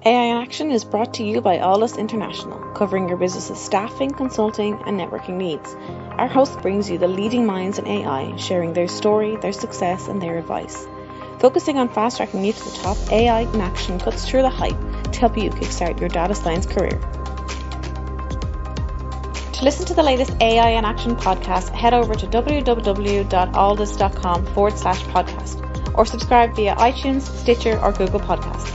AI in Action is brought to you by Alldus International, covering your business's staffing, consulting, and networking needs. Our host brings you the leading minds in AI, sharing their story, their success, and their advice. Focusing on fast-tracking you to the top, AI in Action cuts through the hype to help you kickstart your data science career. To listen to the latest AI in Action podcast, head over to www.alldus.com/podcast or subscribe via iTunes, Stitcher, or Google Podcasts.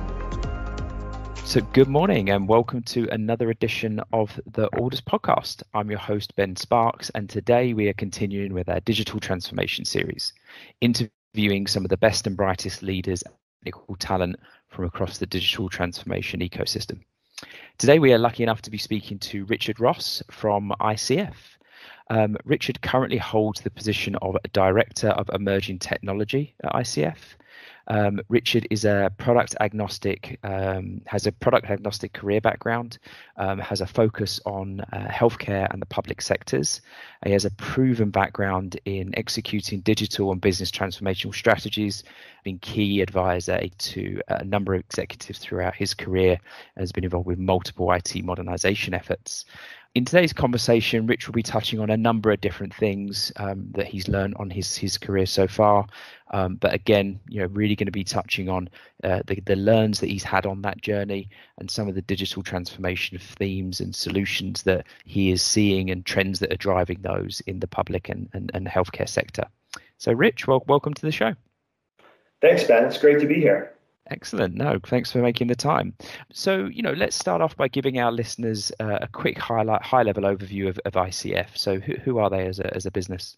So good morning and welcome to another edition of the Alldus podcast. I'm your host, Ben Sparks, and today we are continuing with our Digital Transformation series, interviewing some of the best and brightest leaders and technical talent from across the digital transformation ecosystem. Today we are lucky enough to be speaking to Richard Ross from ICF. Richard currently holds the position of Director of Emerging Technology at ICF. Richard is a product agnostic, has a product agnostic career background, has a focus on healthcare and the public sectors. He has a proven background in executing digital and business transformational strategies, been key advisor to a number of executives throughout his career, and has been involved with multiple IT modernization efforts. In today's conversation, Rich will be touching on a number of different things that he's learned on his career so far. But again, really going to be touching on the learns that he's had on that journey and some of the digital transformation themes and solutions that he is seeing and trends that are driving those in the public and healthcare sector. So, Rich, welcome to the show. Thanks, Ben. It's great to be here. Excellent. No, thanks for making the time. So, let's start off by giving our listeners a quick high-level overview of ICF. So who are they as a business?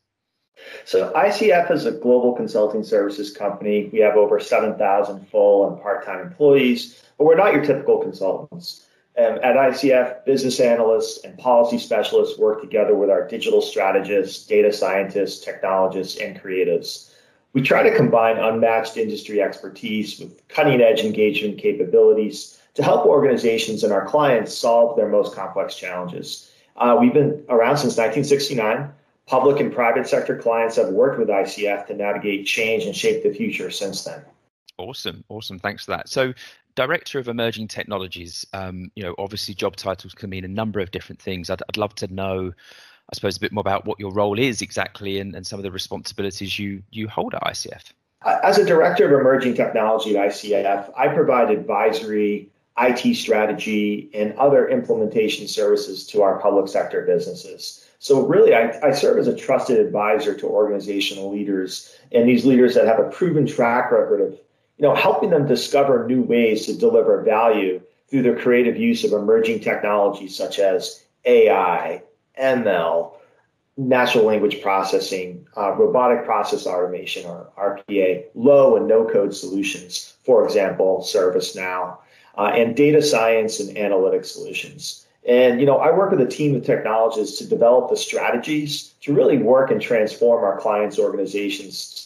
So ICF is a global consulting services company. We have over 7,000 full and part-time employees, but we're not your typical consultants. At ICF, business analysts and policy specialists work together with our digital strategists, data scientists, technologists, and creatives. We try to combine unmatched industry expertise with cutting-edge engagement capabilities to help organizations and our clients solve their most complex challenges. We've been around since 1969. Public and private sector clients have worked with ICF to navigate change and shape the future since then. Awesome. Thanks for that. So, Director of Emerging Technologies, obviously job titles can mean a number of different things. I'd love to know, I suppose, a bit more about what your role is exactly and some of the responsibilities you hold at ICF. As a Director of Emerging Technology at ICF, I provide advisory, IT strategy, and other implementation services to our public sector businesses. So really, I serve as a trusted advisor to organizational leaders, and these leaders that have a proven track record of helping them discover new ways to deliver value through the creative use of emerging technologies such as AI, ML, natural language processing, robotic process automation, or RPA, low and no-code solutions, for example, ServiceNow, and data science and analytics solutions. And, I work with a team of technologists to develop the strategies to really work and transform our clients' organizations,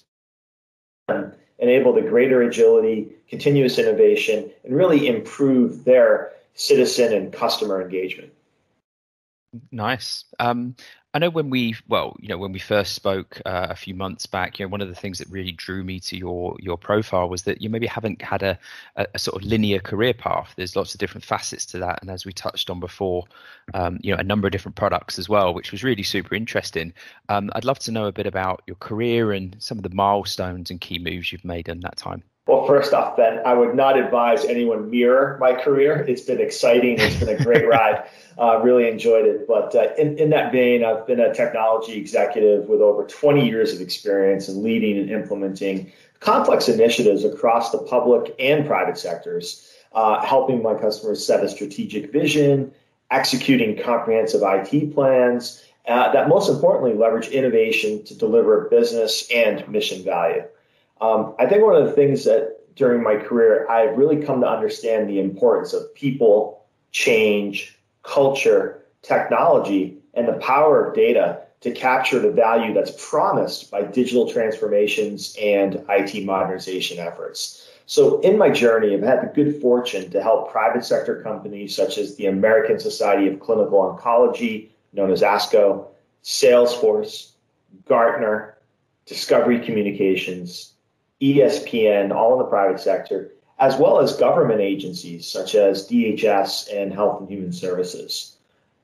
enable the greater agility, continuous innovation, and really improve their citizen and customer engagement. Nice. I know when we first spoke a few months back, one of the things that really drew me to your profile was that you maybe haven't had a sort of linear career path. There's lots of different facets to that, and as we touched on before, a number of different products as well, which was really super interesting. I'd love to know a bit about your career and some of the milestones and key moves you've made in that time. Well, first off, Ben, I would not advise anyone mirror my career. It's been exciting. It's been a great ride. Really enjoyed it. But in that vein, I've been a technology executive with over 20 years of experience in leading and implementing complex initiatives across the public and private sectors, helping my customers set a strategic vision, executing comprehensive IT plans that most importantly leverage innovation to deliver business and mission value. I think one of the things that during my career, I've really come to understand the importance of people, change, culture, technology, and the power of data to capture the value that's promised by digital transformations and IT modernization efforts. So in my journey, I've had the good fortune to help private sector companies such as the American Society of Clinical Oncology, known as ASCO, Salesforce, Gartner, Discovery Communications, ESPN, all in the private sector, as well as government agencies such as DHS and Health and Human Services.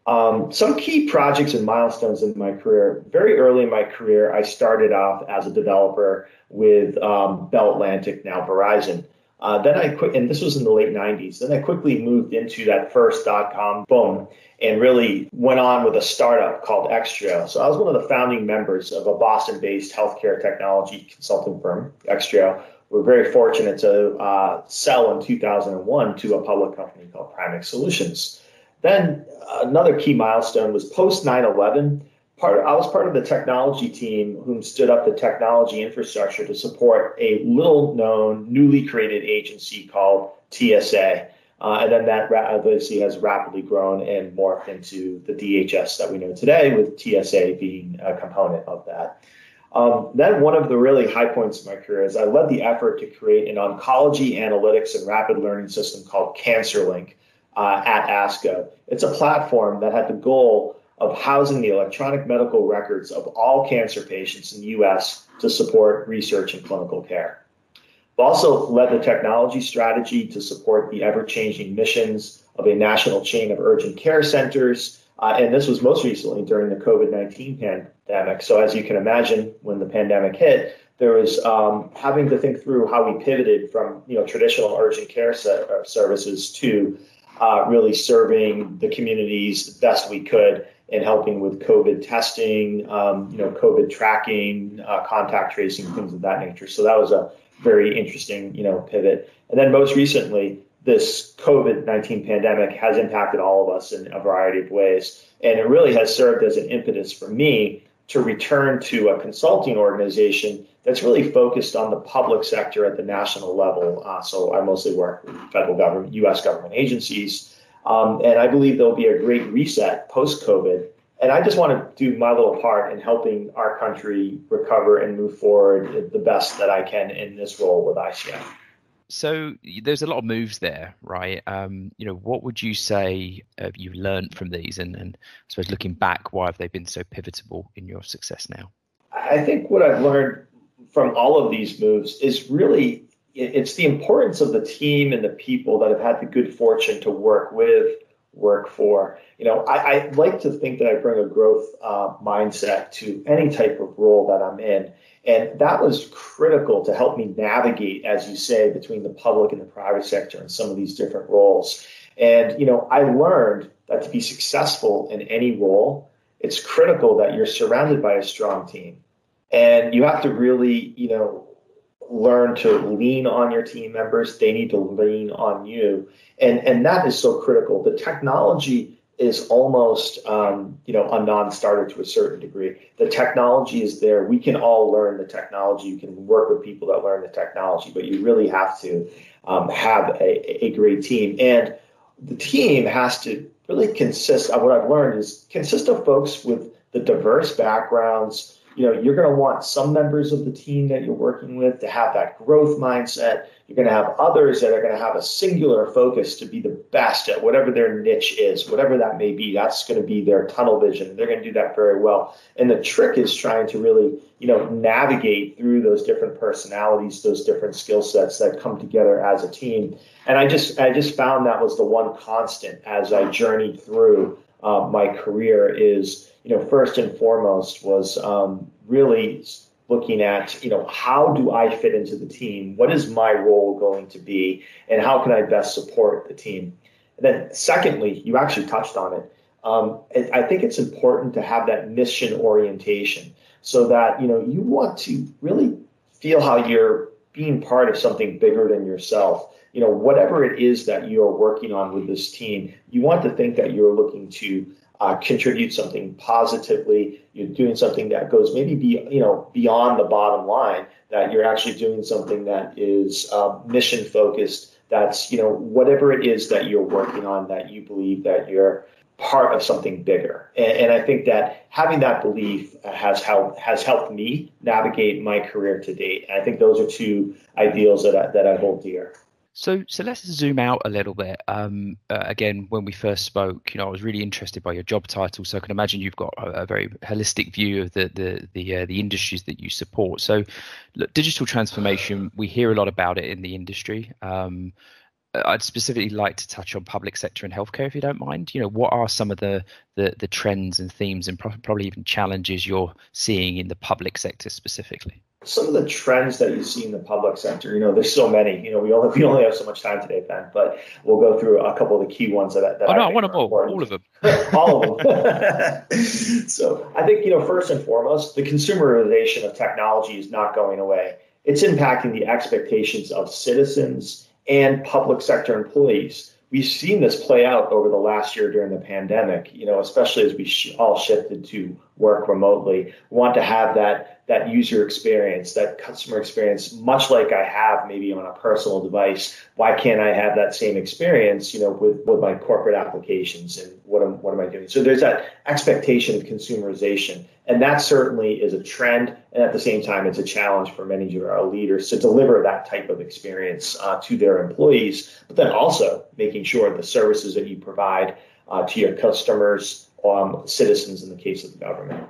Some key projects and milestones in my career. Very early in my career, I started off as a developer with Bell Atlantic, now Verizon. Then I quit, and this was in the late 90s. Then I quickly moved into that first .com boom and really went on with a startup called Xtrio. So I was one of the founding members of a Boston-based healthcare technology consulting firm, Xtrio. We're very fortunate to sell in 2001 to a public company called Primex Solutions. Then another key milestone was post 9/11. I was part of the technology team who stood up the technology infrastructure to support a little-known, newly created agency called TSA. And then that obviously has rapidly grown and morphed into the DHS that we know today, with TSA being a component of that. Then one of the really high points of my career is I led the effort to create an oncology analytics and rapid learning system called CancerLink at ASCO. It's a platform that had the goal of housing the electronic medical records of all cancer patients in the U.S. to support research and clinical care. I've also led the technology strategy to support the ever-changing missions of a national chain of urgent care centers, and this was most recently during the COVID-19 pandemic. So as you can imagine, when the pandemic hit, there was having to think through how we pivoted from traditional urgent care services to really serving the communities the best we could and helping with COVID testing, COVID tracking, contact tracing, things of that nature. So that was a very interesting, pivot. And then most recently, this COVID-19 pandemic has impacted all of us in a variety of ways. And it really has served as an impetus for me to return to a consulting organization that's really focused on the public sector at the national level. So I mostly work with federal government, U.S. government agencies. And I believe there'll be a great reset post-COVID. And I just want to do my little part in helping our country recover and move forward the best that I can in this role with ICF. So there's a lot of moves there, right? What would you say you've learned from these? And I suppose looking back, why have they been so pivotal in your success now? I think what I've learned from all of these moves is really it's the importance of the team and the people that have had the good fortune to work with, work for. I like to think that I bring a growth mindset to any type of role that I'm in. And that was critical to help me navigate, as you say, between the public and the private sector in some of these different roles. And, I learned that to be successful in any role, it's critical that you're surrounded by a strong team. And you have to really, learn to lean on your team members. They need to lean on you. And that is so critical. The technology is almost, a non-starter to a certain degree. The technology is there. We can all learn the technology. You can work with people that learn the technology, but you really have to have a great team. And the team has to really consist of what I've learned is consist of folks with the diverse backgrounds. You're going to want some members of the team that you're working with to have that growth mindset. You're going to have others that are going to have a singular focus to be the best at whatever their niche is, whatever that may be. That's going to be their tunnel vision. They're going to do that very well. And the trick is trying to really, navigate through those different personalities, those different skill sets that come together as a team. And I just found that was the one constant as I journeyed through my career is, first and foremost was really looking at, how do I fit into the team? What is my role going to be? And how can I best support the team? And then secondly, you actually touched on it. I think it's important to have that mission orientation so that, you want to really feel how you're being part of something bigger than yourself. Whatever it is that you're working on with this team, you want to think that you're looking to contribute something positively. You're doing something that goes maybe beyond the bottom line, that you're actually doing something that is mission focused. That's, whatever it is that you're working on, that you believe that you're part of something bigger. And I think that having that belief has helped me navigate my career to date. And I think those are two ideals that I hold dear. So let's zoom out a little bit. Again, when we first spoke, I was really interested by your job title. So I can imagine you've got a very holistic view of the industries that you support. So, look, digital transformation, we hear a lot about it in the industry. I'd specifically like to touch on public sector and healthcare, if you don't mind. What are some of the trends and themes and probably even challenges you're seeing in the public sector specifically? Some of the trends that you see in the public sector, there's so many. We only have so much time today, Ben, but we'll go through a couple of the key ones that I want them all of them. All of them. So I think, first and foremost, the consumerization of technology is not going away. It's impacting the expectations of citizens and public sector employees. We've seen this play out over the last year during the pandemic, especially as we all shifted to work remotely. We want to have that user experience, that customer experience, much like I have maybe on a personal device. Why can't I have that same experience, with my corporate applications, and what am I doing? So there's that expectation of consumerization, and that certainly is a trend. And at the same time, it's a challenge for many of our leaders to deliver that type of experience to their employees, but then also making sure the services that you provide to your customers, citizens in the case of the government.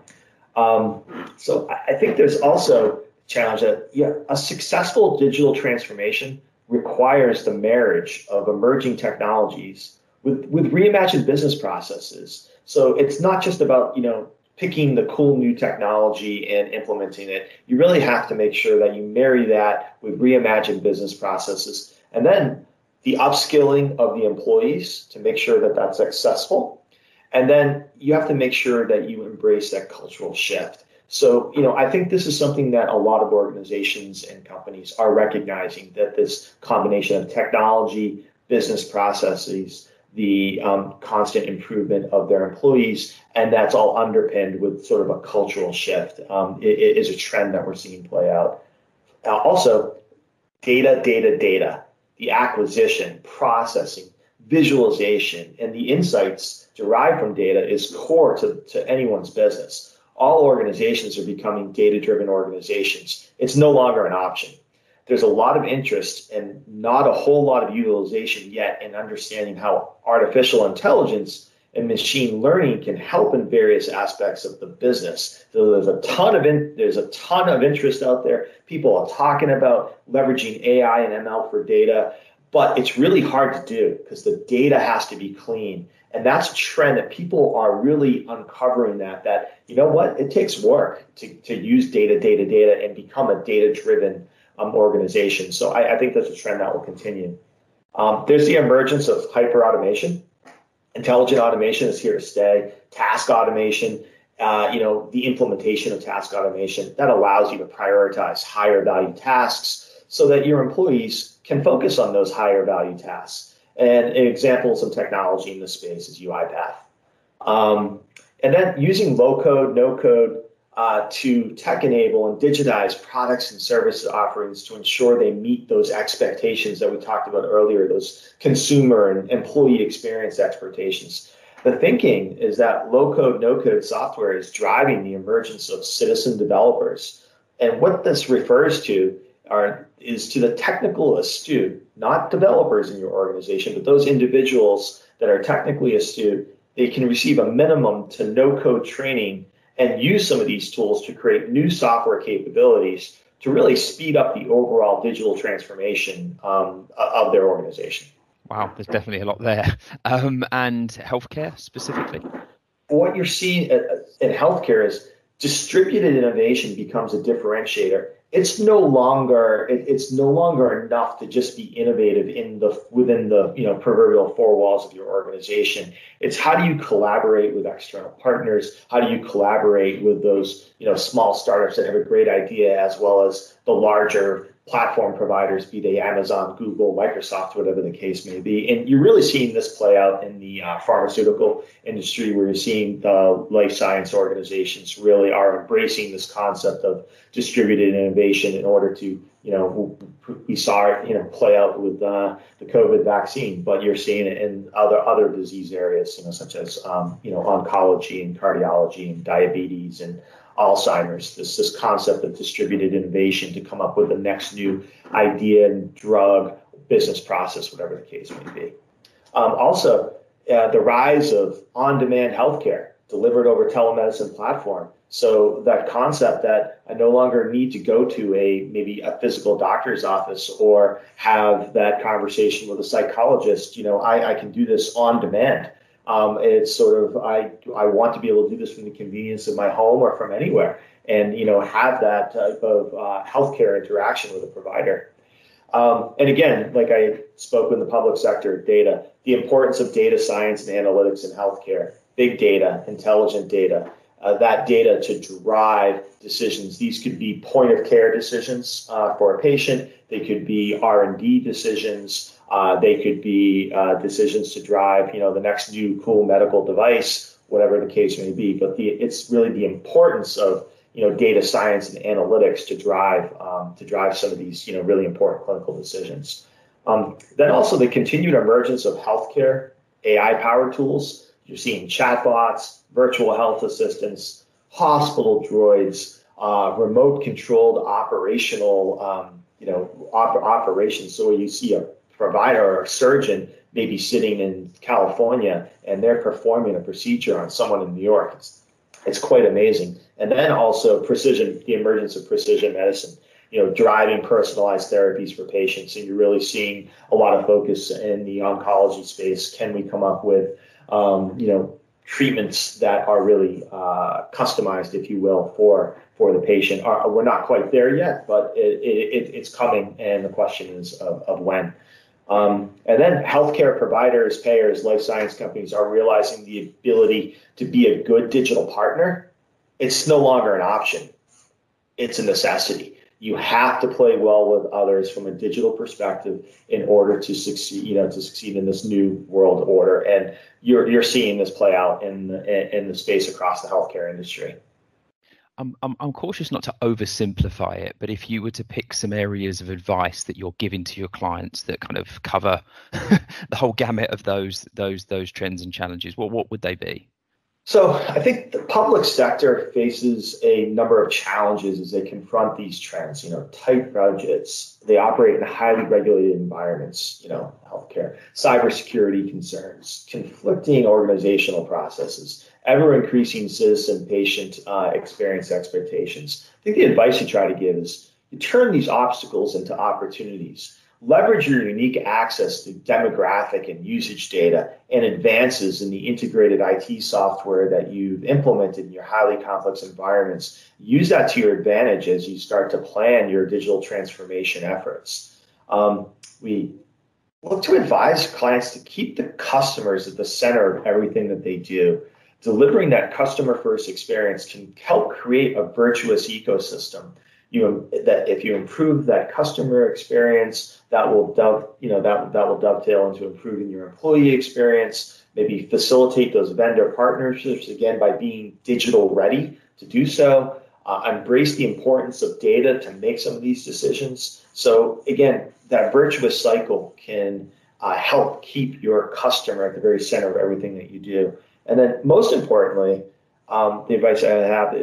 So I think there's also a challenge that a successful digital transformation requires the marriage of emerging technologies with reimagined business processes. So it's not just about, picking the cool new technology and implementing it. You really have to make sure that you marry that with reimagined business processes, and then the upskilling of the employees to make sure that that's successful. And then you have to make sure that you embrace that cultural shift. So, I think this is something that a lot of organizations and companies are recognizing, that this combination of technology, business processes, the constant improvement of their employees, and that's all underpinned with sort of a cultural shift. It is a trend that we're seeing play out. Also, data, the acquisition, processing, visualization, and the insights derived from data is core to anyone's business. All organizations are becoming data-driven organizations. It's no longer an option. There's a lot of interest and not a whole lot of utilization yet in understanding how artificial intelligence and machine learning can help in various aspects of the business. So there's a ton of interest out there. People are talking about leveraging AI and ML for data, but it's really hard to do because the data has to be clean. And that's a trend that people are really uncovering that it takes work to use data and become a data-driven organization. So I think that's a trend that will continue. There's the emergence of hyper-automation. Intelligent automation is here to stay. Task automation, the implementation of task automation, that allows you to prioritize higher value tasks so that your employees can focus on those higher value tasks. And an example of some technology in this space is UiPath. And then using low code, no code to tech enable and digitize products and services offerings to ensure they meet those expectations that we talked about earlier, those consumer and employee experience expectations. The thinking is that low code, no code software is driving the emergence of citizen developers. And what this refers to is to the technical astute, not developers in your organization, but those individuals that are technically astute. They can receive a minimum to no code training and use some of these tools to create new software capabilities to really speed up the overall digital transformation of their organization. Wow, there's definitely a lot there. And healthcare specifically? What you're seeing in healthcare is distributed innovation becomes a differentiator. It's no longer enough to just be innovative within the proverbial four walls of your organization. It's how do you collaborate with external partners? How do you collaborate with those small startups that have a great idea, as well as the larger platform providers, be they Amazon, Google, Microsoft, whatever the case may be. And you're really seeing this play out in the pharmaceutical industry, where you're seeing the life science organizations really are embracing this concept of distributed innovation in order to, we saw it, play out with the COVID vaccine, but you're seeing it in other disease areas, such as, oncology and cardiology and diabetes and Alzheimer's, this concept of distributed innovation to come up with the next new idea and drug business process, whatever the case may be. Also, the rise of on-demand healthcare delivered over telemedicine platform. So that concept that I no longer need to go to maybe a physical doctor's office or have that conversation with a psychologist. I can do this on demand. It's sort of, I want to be able to do this from the convenience of my home or from anywhere, and have that type of healthcare interaction with a provider. And again, like I spoke in the public sector, data, the importance of data science and analytics in healthcare, big data, intelligent data, that data to drive decisions. These could be point of care decisions for a patient. They could be R&D decisions. They could be decisions to drive, the next new cool medical device, whatever the case may be. But it's really the importance of data science and analytics to drive some of these really important clinical decisions. Then also the continued emergence of healthcare AI-powered tools. You're seeing chatbots, virtual health assistants, hospital droids, remote-controlled operational operations. So you see a provider or a surgeon maybe sitting in California and they're performing a procedure on someone in New York. It's quite amazing. And then also the emergence of precision medicine, driving personalized therapies for patients. And you're really seeing a lot of focus in the oncology space. Can we come up with, treatments that are really customized, if you will, for the patient? We're not quite there yet, but it's coming. And the question is of when. And then healthcare providers, payers, life science companies are realizing the ability to be a good digital partner. It's no longer an option. It's a necessity. You have to play well with others from a digital perspective in order to succeed, in this new world order. And you're seeing this play out in the space across the healthcare industry. I'm cautious not to oversimplify it, but if you were to pick some areas of advice that you're giving to your clients that kind of cover the whole gamut of those trends and challenges, what would they be? So I think the public sector faces a number of challenges as they confront these trends. Tight budgets. They operate in highly regulated environments. Healthcare, cybersecurity concerns, conflicting organizational processes, ever-increasing citizen-patient experience expectations. I think the advice you try to give is you turn these obstacles into opportunities. Leverage your unique access to demographic and usage data and advances in the integrated IT software that you've implemented in your highly complex environments. Use that to your advantage as you start to plan your digital transformation efforts. We look to advise clients to keep the customers at the center of everything that they do. Delivering that customer-first experience can help create a virtuous ecosystem. That if you improve that customer experience, that will dovetail into improving your employee experience. Maybe facilitate those vendor partnerships again by being digital ready to do so. Embrace the importance of data to make some of these decisions. So again, that virtuous cycle can help keep your customer at the very center of everything that you do. And then most importantly, the advice I have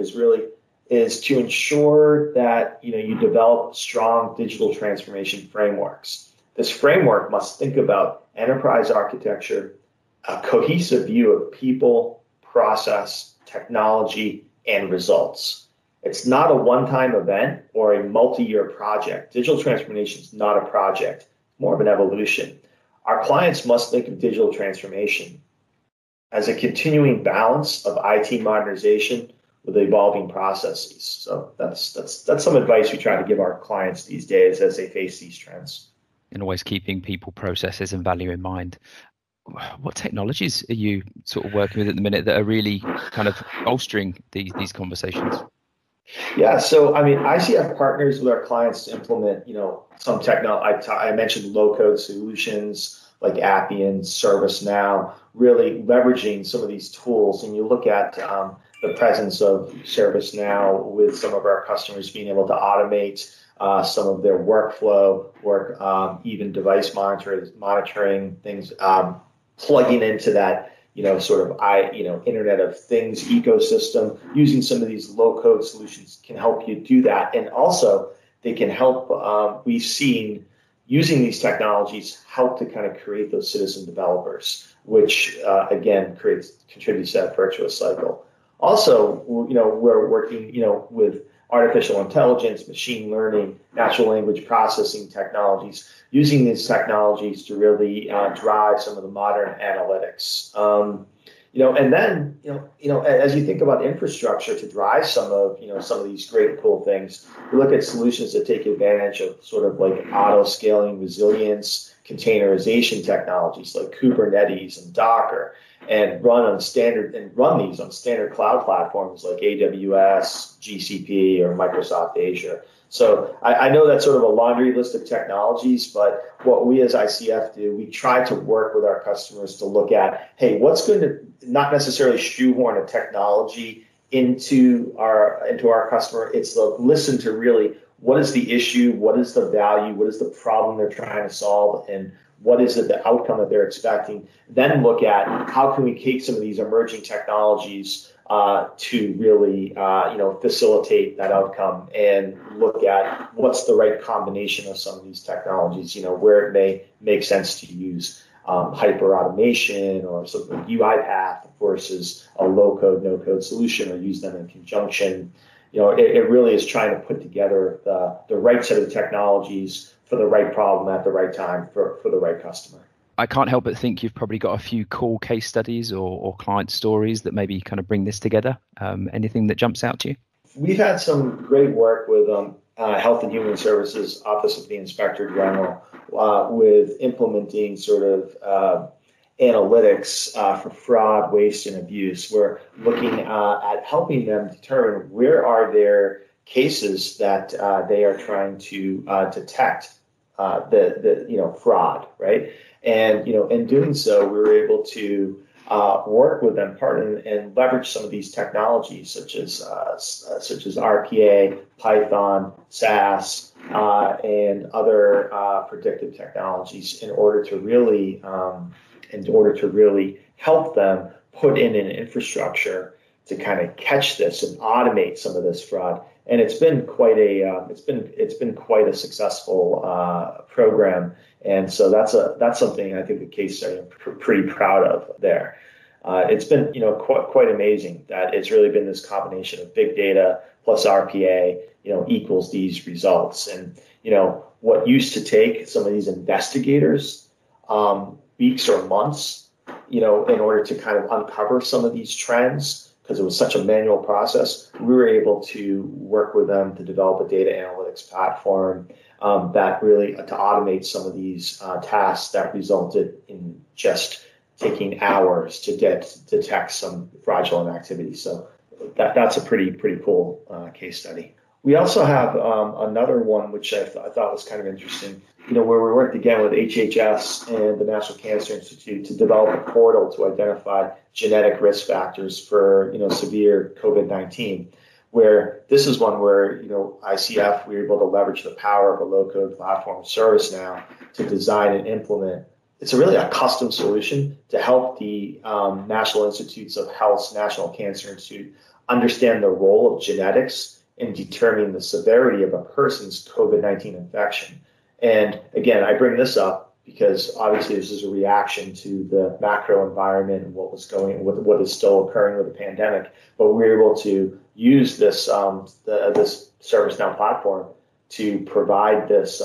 is to ensure that you develop strong digital transformation frameworks. This framework must think about enterprise architecture, a cohesive view of people, process, technology, and results. It's not a one-time event or a multi-year project. Digital transformation is not a project, more of an evolution. Our clients must think of digital transformation as a continuing balance of IT modernization with evolving processes. So that's some advice we try to give our clients these days as they face these trends. And always keeping people, processes, and value in mind. What technologies are you sort of working with at the minute that are really kind of bolstering these conversations? Yeah, so ICF partners with our clients to implement, some technology. I mentioned low-code solutions like Appian, ServiceNow, really leveraging some of these tools. And you look at the presence of ServiceNow with some of our customers being able to automate some of their workflow work, even device monitoring things, plugging into that, Internet of Things ecosystem. Using some of these low-code solutions can help you do that. And also, they can help. We've seen, using these technologies help to kind of create those citizen developers, which again contributes to that virtuous cycle. Also, we're working, with artificial intelligence, machine learning, natural language processing technologies, using these technologies to really drive some of the modern analytics. And then, as you think about infrastructure to drive some of these great cool things, we look at solutions that take advantage of sort of like auto scaling resilience, containerization technologies like Kubernetes and Docker, and run these on standard cloud platforms like AWS, GCP, or Microsoft Azure. So I know that's sort of a laundry list of technologies, but what we as ICF do, we try to work with our customers to look at, hey, what's going to not necessarily shoehorn a technology into our customer. It's the listen to really what is the issue, what is the value, what is the problem they're trying to solve, and what is the outcome that they're expecting. Then look at how can we take some of these emerging technologies to really, facilitate that outcome, and look at what's the right combination of some of these technologies, where it may make sense to use hyper automation or something like UiPath versus a low-code, no-code solution, or use them in conjunction. It really is trying to put together the right set of technologies for the right problem at the right time for the right customer. I can't help but think you've probably got a few cool case studies or client stories that maybe kind of bring this together. Anything that jumps out to you? We've had some great work with Health and Human Services Office of the Inspector General with implementing sort of analytics for fraud, waste, and abuse. We're looking at helping them determine where are their cases that they are trying to detect the fraud, right? And in doing so, we were able to work with them, partner, and leverage some of these technologies, such as RPA, Python, SAS, and other predictive technologies, in order to really help them put in an infrastructure to kind of catch this and automate some of this fraud. And it's been quite a successful program. And so that's something I think the case study I'm pretty proud of there. It's been quite amazing that it's really been this combination of big data plus RPA equals these results. And what used to take some of these investigators weeks or months in order to kind of uncover some of these trends, because it was such a manual process, we were able to work with them to develop a data analytics platform that really to automate some of these tasks that resulted in just taking hours to detect some fraudulent activity. So that's a pretty cool case study. We also have another one which I thought was kind of interesting, where we worked again with HHS and the National Cancer Institute to develop a portal to identify genetic risk factors for severe COVID-19. Where this is one where ICF, we were able to leverage the power of a low-code platform, ServiceNow, to design and implement. It's really a custom solution to help the National Institutes of Health's National Cancer Institute understand the role of genetics in determining the severity of a person's COVID-19 infection. And again, I bring this up because obviously this is a reaction to the macro environment and what is still occurring with the pandemic. But we're able to use this this ServiceNow platform to provide this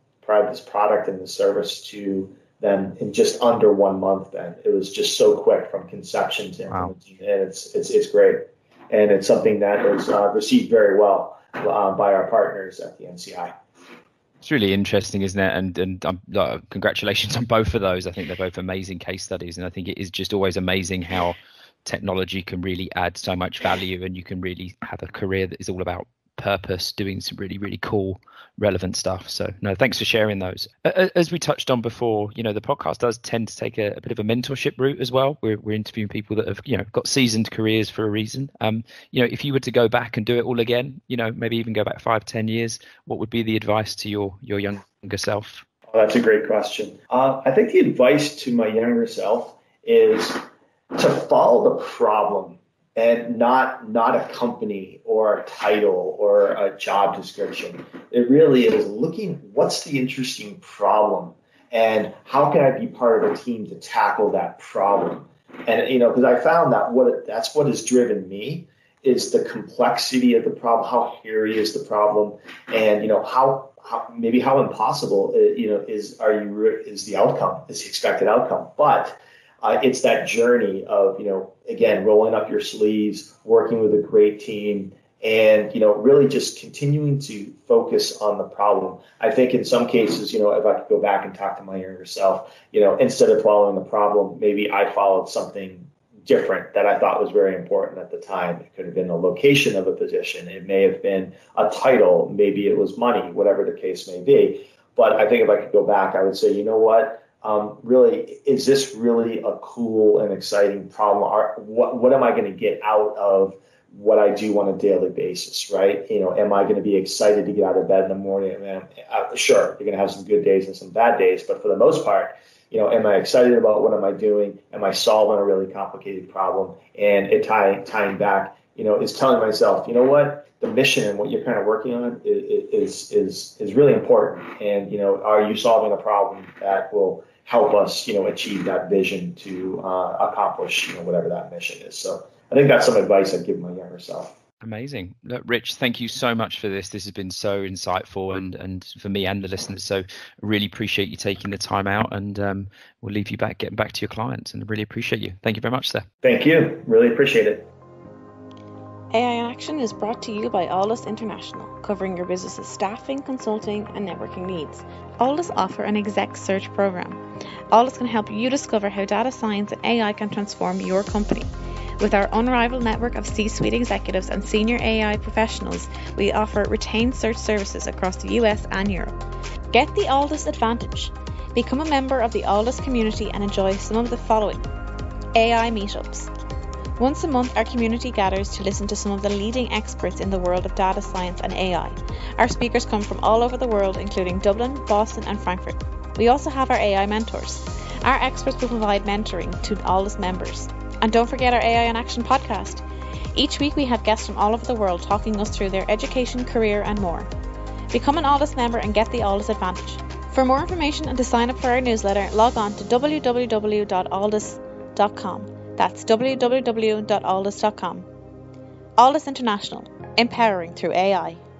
product and the service to them in just under 1 month. Then it was just so quick from conception to implementing, and it's great, and it's something that is received very well by our partners at the NCI. It's really interesting, isn't it? And congratulations on both of those. I think they're both amazing case studies, and I think it is just always amazing how technology can really add so much value, and you can really have a career that is all about purpose, doing some really, really cool, relevant stuff. So no, thanks for sharing those. As we touched on before, the podcast does tend to take a bit of a mentorship route as well. We're interviewing people that have, got seasoned careers for a reason. If you were to go back and do it all again, maybe even go back 5-10 years, what would be the advice to your younger self? Oh, that's a great question. I think the advice to my younger self is to follow the problem and not a company or a title or a job description. It really is looking what's the interesting problem and how can I be part of a team to tackle that problem. And because I found that that's what has driven me is the complexity of the problem, how hairy is the problem, and how impossible is the outcome, is the expected outcome. But it's that journey of again, rolling up your sleeves, working with a great team, and really just continuing to focus on the problem. I think in some cases, if I could go back and talk to my younger self, instead of following the problem, maybe I followed something different that I thought was very important at the time. It could have been the location of a position. It may have been a title. Maybe it was money, whatever the case may be. But I think if I could go back, I would say, really, is this really a cool and exciting problem? What am I going to get out of what I do on a daily basis, right? Am I going to be excited to get out of bed in the morning? Sure, you're going to have some good days and some bad days, but for the most part, am I excited about what am I doing? Am I solving a really complicated problem? And it tying back, is telling myself, the mission and what you're kind of working on is really important. And, are you solving a problem that will help us, achieve that vision to accomplish, whatever that mission is. So I think that's some advice I'd give my younger self. Amazing. Look, Rich, thank you so much for this. This has been so insightful and for me and the listeners. So really appreciate you taking the time out, and we'll leave you getting back to your clients, and really appreciate you. Thank you very much, sir. Thank you. Really appreciate it. AI in Action is brought to you by Alldus International, covering your business's staffing, consulting, and networking needs. Alldus offer an exec search program. Alldus can help you discover how data science and AI can transform your company. With our unrivaled network of C-suite executives and senior AI professionals, we offer retained search services across the US and Europe. Get the Alldus advantage. Become a member of the Alldus community and enjoy some of the following: AI meetups. Once a month, our community gathers to listen to some of the leading experts in the world of data science and AI. Our speakers come from all over the world, including Dublin, Boston, and Frankfurt. We also have our AI mentors. Our experts will provide mentoring to Alldus members. And don't forget our AI in Action podcast. Each week we have guests from all over the world talking us through their education, career, and more. Become an Alldus member and get the Alldus advantage. For more information and to sign up for our newsletter, log on to www.alldus.com. That's www.alldus.com. Alldus International, empowering through AI.